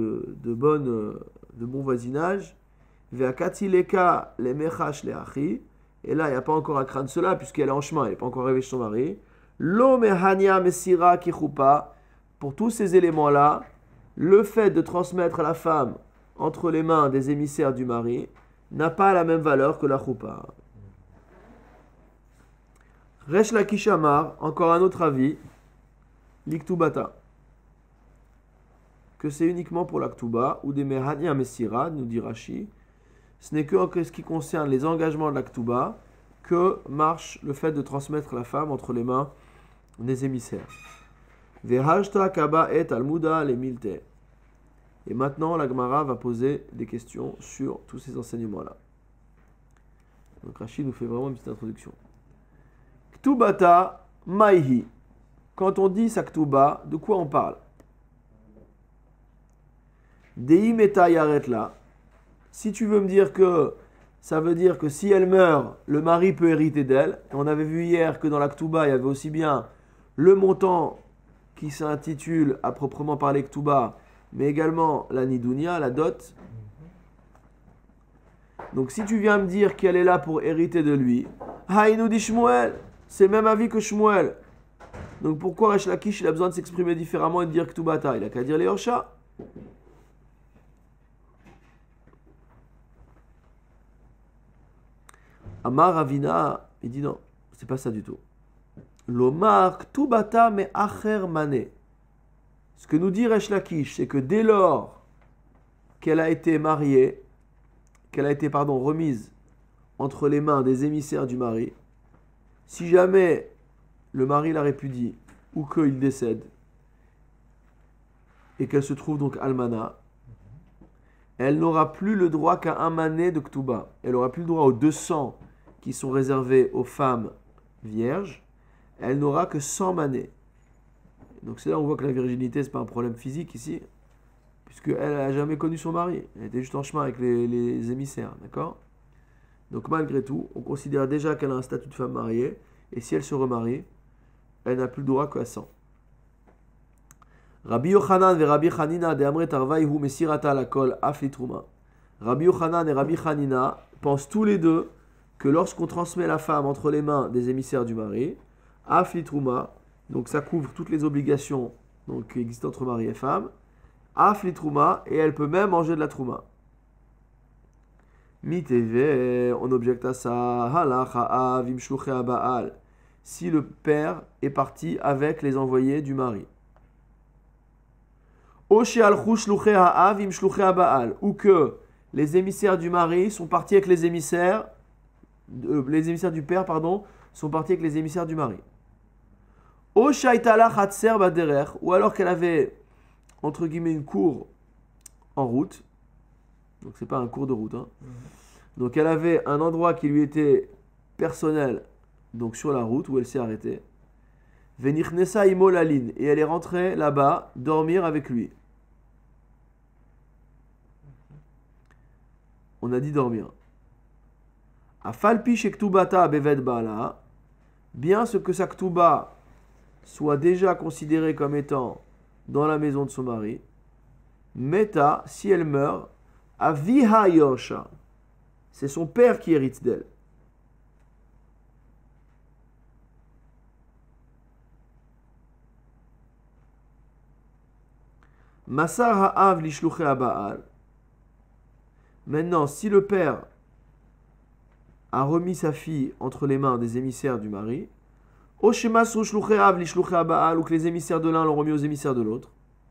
bon voisinage, Veakatileka les mechash les achi, et là il n'y a pas encore à craindre cela puisqu'elle est en chemin, elle n'est pas encore arrivée chez son mari, Lo mehania mesira kichupa, pour tous ces éléments-là, le fait de transmettre la femme entre les mains des émissaires du mari n'a pas la même valeur que la choupa. Resh Lakish Amar, encore un autre avis, l'Iktubata, que c'est uniquement pour la Ktuba, ou des Mehania Messira, nous dit Rashi, ce n'est que en ce qui concerne les engagements de la Ktuba que marche le fait de transmettre la femme entre les mains des émissaires. Vehajta Kaba et Talmuda les Milte. Et maintenant, la Gemara va poser des questions sur tous ces enseignements-là. Donc Rashi nous fait vraiment une petite introduction. Ktubata Maihi. Quand on dit sa Ktuba, de quoi on parle? Dei Meta Yaretla. Si tu veux me dire que ça veut dire que si elle meurt, le mari peut hériter d'elle. On avait vu hier que dans la Ktuba, il y avait aussi bien le montant qui s'intitule à proprement parler Ktuba, mais également la Nidunia, la dot. Donc si tu viens me dire qu'elle est là pour hériter de lui, il dit Shmuel, c'est le même avis que Shmuel. Donc pourquoi Resh Lakish il a besoin de s'exprimer différemment et de dire Ktubata? Il a qu'à dire les Horsha. Amar Ravina, il dit non, c'est pas ça du tout. Lomar ktubata me acher mané. Ce que nous dit Resh Lakish, c'est que dès lors qu'elle a été mariée, remise entre les mains des émissaires du mari, si jamais le mari la répudie ou qu'il décède et qu'elle se trouve donc almana, elle n'aura plus le droit qu'à un mané de Ktuba. Elle n'aura plus le droit aux 200 qui sont réservés aux femmes vierges. Elle n'aura que 100 manés. Donc c'est là où on voit que la virginité, ce n'est pas un problème physique ici, puisqu'elle n'a jamais connu son mari. Elle était juste en chemin avec les émissaires, d'accord? Donc malgré tout, on considère déjà qu'elle a un statut de femme mariée, et si elle se remarie, elle n'a plus le droit qu'à 100. Rabbi Yochanan et Rabbi Hanina de Amret Arvaïhu Mesirata Lakol Aflitruma. Rabbi Yochanan et Rabbi Hanina pensent tous les deux que lorsqu'on transmet la femme entre les mains des émissaires du mari, Aflitruma, donc ça couvre toutes les obligations donc, qui existent entre mari et femme, Aflitruma, et elle peut même manger de la trouma. Miteve, on objecte à ça, Halacha Avim Shluchei Baal, si le père est parti avec les envoyés du mari. Ou que les émissaires du mari sont partis avec les émissaires du père, sont partis avec les émissaires du mari. Ou alors qu'elle avait, entre guillemets, une cour en route. Donc c'est pas un cours de route. Donc elle avait un endroit qui lui était personnel, donc sur la route où elle s'est arrêtée. Venichnesa imo lalin, et elle est rentrée là-bas dormir avec lui. On a dit dormir. Afalpi shektubata beved bala, bien ce que sa ktuba soit déjà considérée comme étant dans la maison de son mari, meta, si elle meurt, aviha yorsha, c'est son père qui hérite d'elle. Masar ha'av lishluchei ha'ba'al. Maintenant, si le père a remis sa fille entre les mains des émissaires du mari, ou que les émissaires de l'un l'ont remis aux émissaires de l'autre,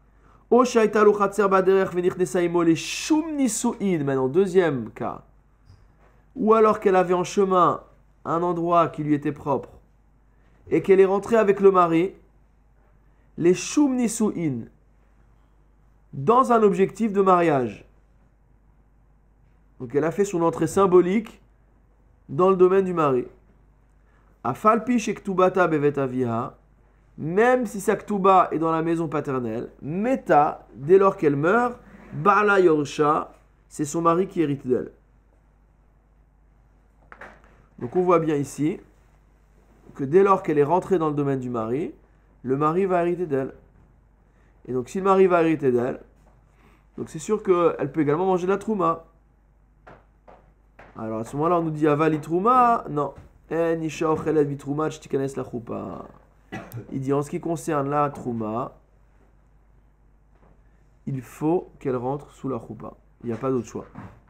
maintenant, deuxième cas, ou alors qu'elle avait en chemin un endroit qui lui était propre, et qu'elle est rentrée avec le mari, les shum nisu'in, dans un objectif de mariage. Donc elle a fait son entrée symbolique dans le domaine du mari. Afalpi shektubata bevet aviha, même si sa ktuba est dans la maison paternelle, meta, dès lors qu'elle meurt, ba'ala yorsha, c'est son mari qui hérite d'elle. Donc on voit bien ici que dès lors qu'elle est rentrée dans le domaine du mari, le mari va hériter d'elle. Et donc si le mari va hériter d'elle, donc c'est sûr qu'elle peut également manger de la trouma. Alors à ce moment-là, on nous dit avali trouma, non. Il dit en ce qui concerne la trouma, il faut qu'elle rentre sous la choupa. Il n'y a pas d'autre choix.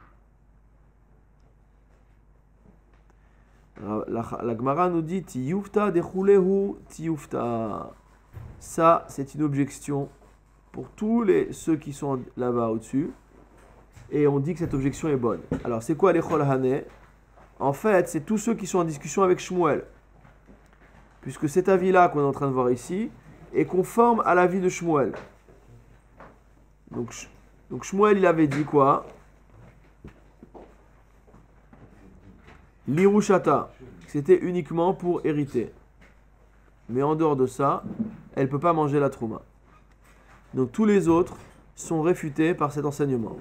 La Gemara nous dit tiyufta dechulehu tiyufta. Ça, c'est une objection pour tous ceux qui sont là-bas au-dessus. Et on dit que cette objection est bonne. Alors, c'est quoi les chol hané? En fait, c'est tous ceux qui sont en discussion avec Shmuel. Puisque cet avis-là qu'on est en train de voir ici est conforme à l'avis de Shmuel. Donc Shmuel, il avait dit quoi? L'irushata, c'était uniquement pour hériter. Mais en dehors de ça, elle ne peut pas manger la trouma. Donc tous les autres sont réfutés par cet enseignement.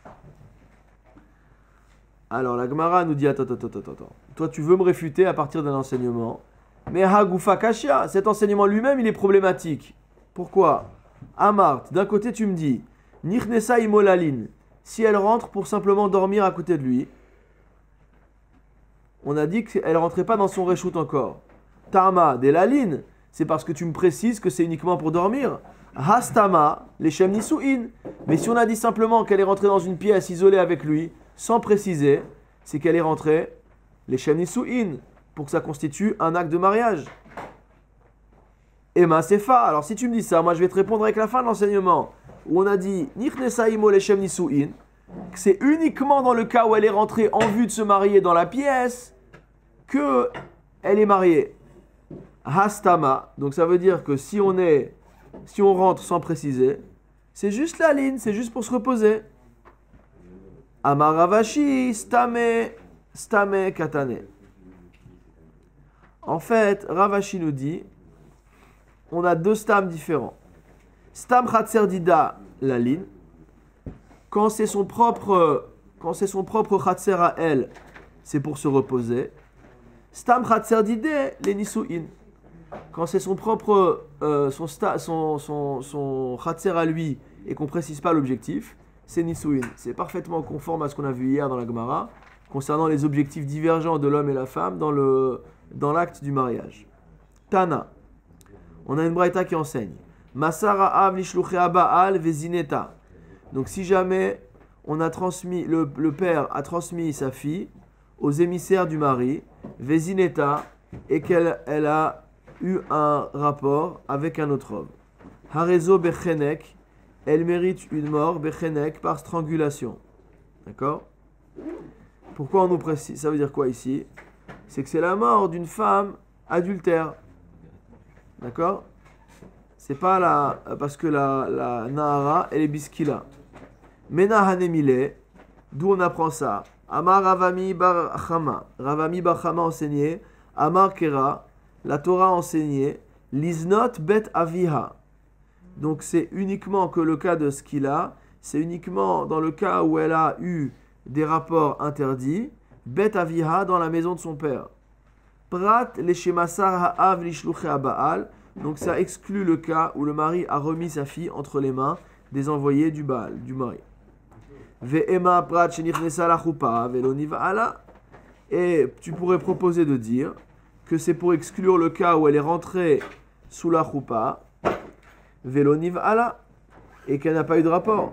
Alors la Gemara nous dit attends. Toi tu veux me réfuter à partir d'un enseignement. Mais Hagufa Kashia, cet enseignement lui-même il est problématique. Pourquoi? Amart, d'un côté tu me dis Nichnesa imolalin, si elle rentre pour simplement dormir à côté de lui, on a dit qu'elle ne rentrait pas dans son reshoot encore. Tama delaline, c'est parce que tu me précises que c'est uniquement pour dormir. Hastama, les shem nisu'in. Mais si on a dit simplement qu'elle est rentrée dans une pièce isolée avec lui, sans préciser, c'est qu'elle est rentrée les shem nisu'in, pour que ça constitue un acte de mariage. Ema Sefa. Alors si tu me dis ça, moi je vais te répondre avec la fin de l'enseignement, où on a dit Nichnesa imo leshem nisuin, que c'est uniquement dans le cas où elle est rentrée en vue de se marier dans la pièce que elle est mariée. Hastama. Donc ça veut dire que si on rentre sans préciser, c'est juste la ligne, c'est juste pour se reposer. Amar Ravashi, stame katane. En fait, Ravashi nous dit, on a deux stams différents. Stam Khatser Dida, la ligne. Quand c'est son propre Khatser à elle, c'est pour se reposer. Stam Khatser Dide, les Nisuin. Quand c'est son propre son Khatser à lui et qu'on ne précise pas l'objectif, c'est Nisuin. C'est parfaitement conforme à ce qu'on a vu hier dans la Gemara concernant les objectifs divergents de l'homme et la femme dans l'acte du mariage. Tana. On a une braïta qui enseigne. Masara av lishluchea ba'al vezineta. Donc si jamais on a transmis, le père a transmis sa fille aux émissaires du mari, vezineta, et qu'elle a eu un rapport avec un autre homme. Harezo bechenek, elle mérite une mort, bechenek, par strangulation. D'accord? Pourquoi on nous précise? Ça veut dire quoi ici? C'est que c'est la mort d'une femme adultère. D'accord? C'est pas parce que la Nahara, elle est biskila. Mena hanemile, d'où on apprend ça? Amar Ravami bar Chama. Ravami bar Chama enseigné. Amar Kera, la Torah a enseigné. Liznot bet aviha. Donc c'est uniquement que le cas de skila, c'est uniquement dans le cas où elle a eu des rapports interdits. Bet aviha, dans la maison de son père. Prat leshemasar ha'av lishluchea ba'al. Donc ça exclut le cas où le mari a remis sa fille entre les mains des envoyés du Baal, du mari. Ve'ema prat shenichnesa la choupa velo niv'ala. Et tu pourrais proposer de dire que c'est pour exclure le cas où elle est rentrée sous la choupa, velo niv'ala, et qu'elle n'a pas eu de rapport.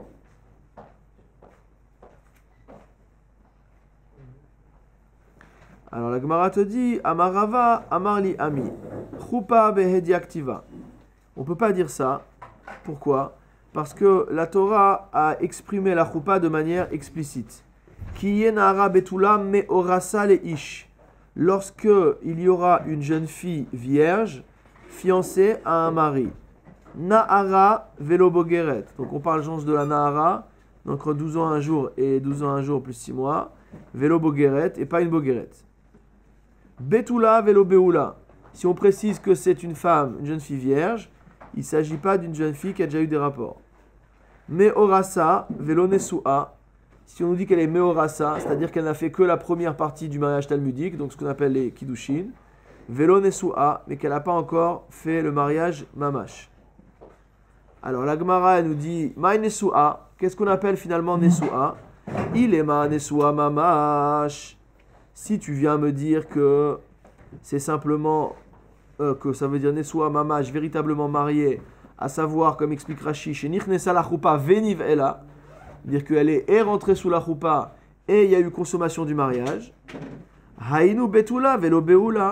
Alors la Gemara te dit, Amarava, Amarli Ami, Choupa behedi activa. On ne peut pas dire ça. Pourquoi? Parce que la Torah a exprimé la Choupa de manière explicite. Ki yenara betula me orasa le ish. Lorsque il y aura une jeune fille vierge, fiancée à un mari. Nahara velo bogeret. Donc on parle de la Nahara, donc entre 12 ans un jour et 12 ans un jour plus 6 mois. Velo bogeret et pas une bogeret. Betula velo beula. Si on précise que c'est une femme, une jeune fille vierge, il ne s'agit pas d'une jeune fille qui a déjà eu des rapports. Meorasa velo nesua. Si on nous dit qu'elle est meorasa, c'est-à-dire qu'elle n'a fait que la première partie du mariage talmudique, donc ce qu'on appelle les kiddushin, velo nesua, mais qu'elle n'a pas encore fait le mariage mamash. Alors la Gemara nous dit ma nesua. Qu'est-ce qu'on appelle finalement nesua? Il est ma nesua mamash. Si tu viens me dire que c'est simplement que ça veut dire Nesua Mamash, véritablement mariée, à savoir, comme explique Rashi, chez Nichnesa la Choupa Veniv Ela, dire qu'elle est rentrée sous la Choupa et il y a eu consommation du mariage. Haïnu Betula Velo Beula.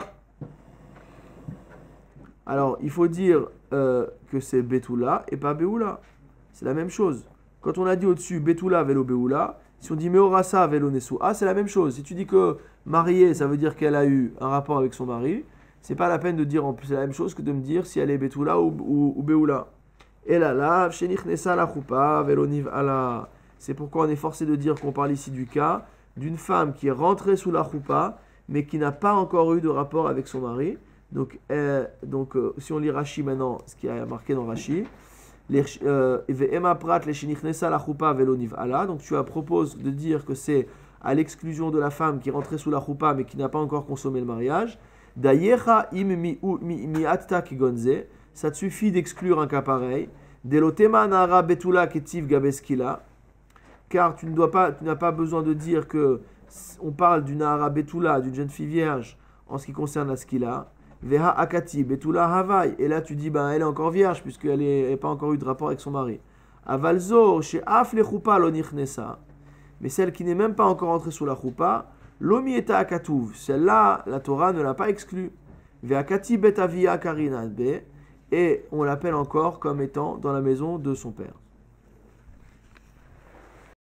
Alors, il faut dire que c'est Betula et pas Beula. C'est la même chose. Quand on a dit au-dessus Betula Velo Beula, si on dit Meorasa Velo Nesua, c'est la même chose. Si tu dis que mariée, ça veut dire qu'elle a eu un rapport avec son mari, c'est pas la peine de dire en plus, c'est la même chose que de me dire si elle est Betula ou Beula. Et là, Shenichnesa la Choupa Velo Niv'ala. C'est pourquoi on est forcé de dire qu'on parle ici du cas d'une femme qui est rentrée sous la Choupa, mais qui n'a pas encore eu de rapport avec son mari. Donc, si on lit Rashi maintenant, ce qui a marqué dans Rashi, donc tu proposes de dire que c'est à l'exclusion de la femme qui est rentrée sous la choupa mais qui n'a pas encore consommé le mariage. Ça te suffit d'exclure un cas pareil. Car tu n'as pas besoin de dire que on parle d'une nahara betula, d'une jeune fille vierge en ce qui concerne la skila. Veha akati betula havai. Et là tu dis elle est encore vierge puisqu'elle n'a pas encore eu de rapport avec son mari. Avalzo chez af le choupa lo nichnesa. Mais celle qui n'est même pas encore entrée sous la choupa, lomi eta akatuv. Celle-là, la Torah ne l'a pas exclue. Veha kati bet avia karina be. et on l'appelle encore comme étant dans la maison de son père.